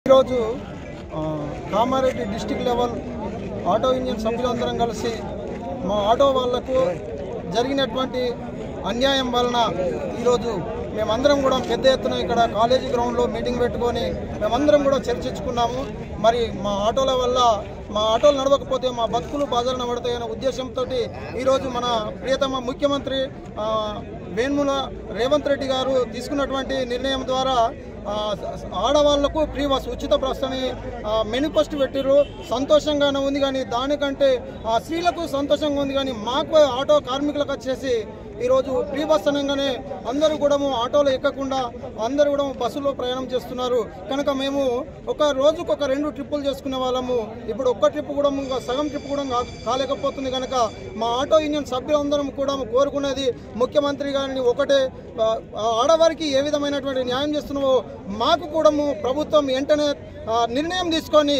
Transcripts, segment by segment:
ఈరోజు Kamareddy district level auto union సభ్యులందరం కలిసి మా ఆటో వాళ్లకు జరిగినటువంటి అన్యాయం వలన ఈరోజు మేమందరం కూడా పెద్ద ఎత్తున ఇక్కడ కాలేజీ గ్రౌండ్లో మీటింగ్ పెట్టుకొని మేమందరం కూడా చర్చించుకున్నాము. మరి మా ఆటోల వల్ల మా ఆటోలు నడవకపోతే మా బతుకులు బాధలు పడతాయనే ఉద్దేశంతో ఈరోజు మన ప్రియతమ ముఖ్యమంత్రి వేణుముల రేవంత్ రెడ్డి గారు తీసుకున్నటువంటి నిర్ణయం ద్వారా ఆడవాళ్లకు ఫ్రీ బస్ ఉచిత బస్ అని మేనిఫెస్టో పెట్టిర్రు. సంతోషంగానే ఉంది, కానీ దానికంటే స్త్రీలకు సంతోషంగా ఉంది, కానీ మాకు ఆటో కార్మికులకు వచ్చేసి ఈరోజు ఫ్రీ బస్ అనగానే అందరూ కూడా ఆటోలో ఎక్కకుండా అందరూ కూడా బస్సులో ప్రయాణం చేస్తున్నారు. కనుక మేము ఒక రోజుకు ఒక 2 ట్రిప్పులు చేసుకునే వాళ్ళము, ఇప్పుడు ఒక్క ట్రిప్ కూడా సగం ట్రిప్ కూడా కాలేకపోతుంది. కనుక మా ఆటో యూనియన్ సభ్యులందరం కూడా కోరుకునేది ముఖ్యమంత్రి గారిని ఒకటే, ఆడవారికి ఏ విధమైనటువంటి న్యాయం చేస్తున్నావో మాకు కూడా ప్రభుత్వం వెంటనే నిర్ణయం తీసుకొని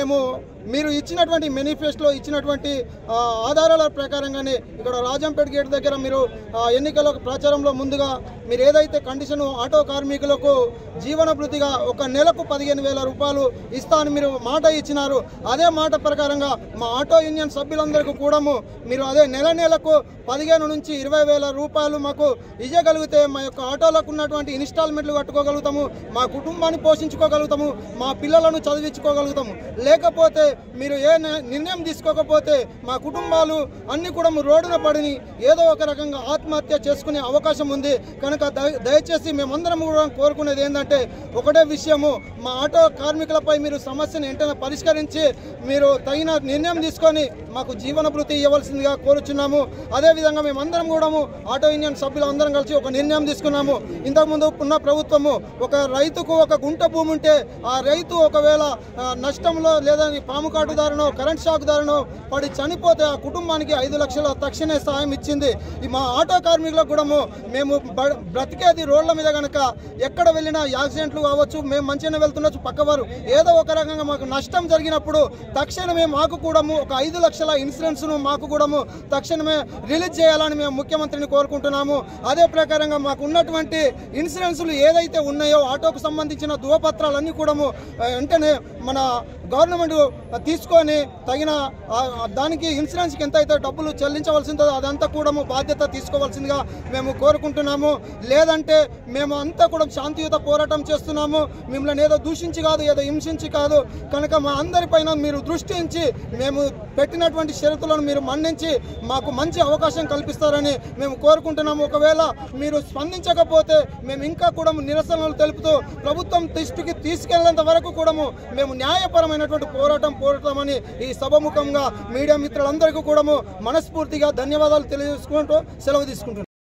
మీరు ఇచ్చినటువంటి మేనిఫెస్టోలో ఇచ్చినటువంటి ఆధారాల ప్రకారంగానే ఇక్కడ రాజంపేట గేట్ దగ్గర మీరు ఎన్నికల ప్రచారంలో ముందుగా మీరు ఏదైతే కండిషన్ ఆటో కార్మికులకు జీవన భృతిగా ఒక నెలకు 15,000 రూపాయలు ఇస్తా అని మీరు మాట ఇచ్చినారు. అదే మాట ప్రకారంగా మా ఆటో యూనియన్ సభ్యులందరికీ కూడా మీరు అదే నెలకు 15,000 నుంచి 20,000 రూపాయలు మాకు ఇవ్వగలిగితే మా యొక్క ఆటోలకు ఉన్నటువంటి ఇన్స్టాల్మెంట్లు కట్టుకోగలుగుతాము, మా కుటుంబాన్ని పోషించుకోగలుగుతాము, మా పిల్లలను చదివించుకోగలుగుతాము. లేకపోతే మీరు ఏ నిర్ణయం తీసుకోకపోతే మా కుటుంబాలు అన్ని కూడా రోడ్డున పడిని ఏదో ఒక రకంగా ఆత్మహత్య చేసుకునే అవకాశం ఉంది. కనుక దయచేసి మేమందరం కూడా కోరుకునేది ఏంటంటే ఒకటే విషయము, మా ఆటో కార్మికులపై మీరు సమస్యను వెంటనే పరిష్కరించి మీరు తగిన నిర్ణయం తీసుకొని మాకు జీవన భృతి ఇవ్వవలసిందిగా కోరుచున్నాము. అదేవిధంగా మేమందరం కూడా ఆటో యూనియన్ సభ్యులందరం కలిసి ఒక నిర్ణయం తీసుకున్నాము. ఇంతకుముందు ఉన్న ప్రభుత్వము ఒక రైతుకు ఒక గుంట భూమి ఉంటే ఆ రైతు ఒకవేళ నష్టంలో లేదా పాము కాటుదారునో కరెంట్ షాక్ దారునో పడి చనిపోతే ఆ కుటుంబానికి 5 లక్షల తక్షణ సాయం ఇచ్చింది. మా ఆటో కార్మికులకు కూడా మేము బ్రతికేది రోడ్ల మీద, కనుక ఎక్కడ వెళ్ళినా యాక్సిడెంట్లు కావచ్చు, మేము మంచిగానే వెళ్తుండొచ్చు, పక్కవారు ఏదో ఒక రకంగా మాకు నష్టం జరిగినప్పుడు తక్షణమే మాకు కూడా ఒక 5 లక్షల ఇన్సూరెన్స్ను మాకు కూడా తక్షణమే రిలీజ్ చేయాలని మేము ముఖ్యమంత్రిని కోరుకుంటున్నాము. అదే ప్రకారంగా మాకు ఉన్నటువంటి ఇన్సూరెన్సులు ఏదైతే ఉన్నాయో ఆటోకు సంబంధించిన ధృవపత్రాలన్నీ కూడా వెంటనే మన గవర్నమెంట్ తీసుకొని తగిన దానికి ఇన్సూరెన్స్కి ఎంత అయితే డబ్బులు చెల్లించవలసిందో అదంతా కూడా బాధ్యత తీసుకోవాల్సిందిగా మేము కోరుకుంటున్నాము. లేదంటే మేము అంతా కూడా శాంతియుత పోరాటం చేస్తున్నాము, మిమ్మల్ని ఏదో దూషించి కాదు, ఏదో హింసించి కాదు. కనుక మా అందరిపైన మీరు దృష్టి ఉంచి మేము పెట్టినటువంటి షరతులను మీరు మన్నించి మాకు మంచి అవకాశం కల్పిస్తారని మేము కోరుకుంటున్నాము. ఒకవేళ మీరు స్పందించకపోతే మేము ఇంకా కూడా నిరసనలు తెలుపుతూ ప్రభుత్వం దృష్టికి తీసుకెళ్లేంత వరకు కూడా మేము న్యాయపరమైనటువంటి పోరాటమని ఈ సభముఖంగా మీడియా మిత్రులందరికీ కూడా మనస్ఫూర్తిగా ధన్యవాదాలు తెలియజేసుకుంటూ సెలవు తీసుకుంటున్నాం.